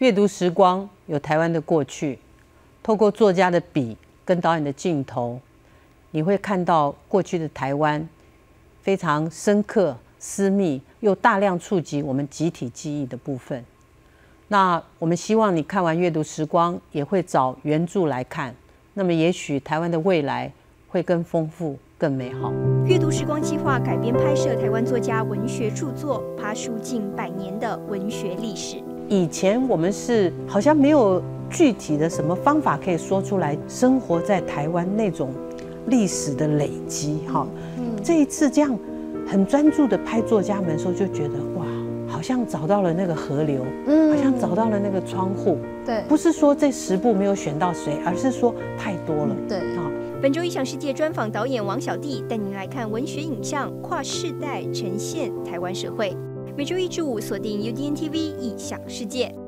阅读时光有台湾的过去，透过作家的笔跟导演的镜头，你会看到过去的台湾非常深刻、私密，又大量触及我们集体记忆的部分。那我们希望你看完阅读时光，也会找原著来看。那么，也许台湾的未来会更丰富、更美好。 阅读时光计划改编拍摄台湾作家文学著作，爬梳近100年的文学历史。 以前我们是好像没有具体的什么方法可以说出来，生活在台湾那种历史的累积哈。这一次这样很专注的拍作家们的时候，就觉得哇，好像找到了那个河流，好像找到了那个窗户。 对， 不是说这10部没有选到谁，而是说太多了。 对啊。 本周异想世界专访导演王小弟，带您来看文学影像跨世代呈现台湾社会。每周1至5锁定UDN TV异想世界。